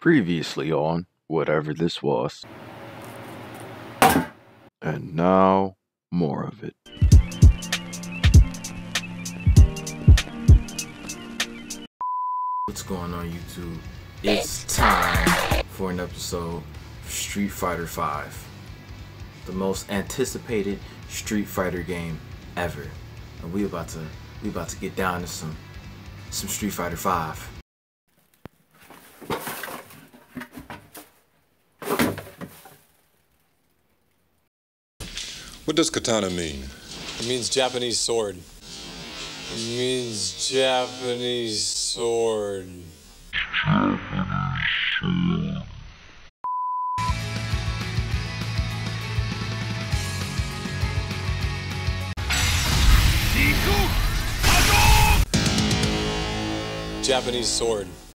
Previously on whatever this was. And now, more of it. What's going on, YouTube? It's time for an episode of Street Fighter V, the most anticipated Street Fighter game ever. And we about to get down to some Street Fighter V. What does katana mean? It means Japanese sword. It means Japanese sword. Japanese sword.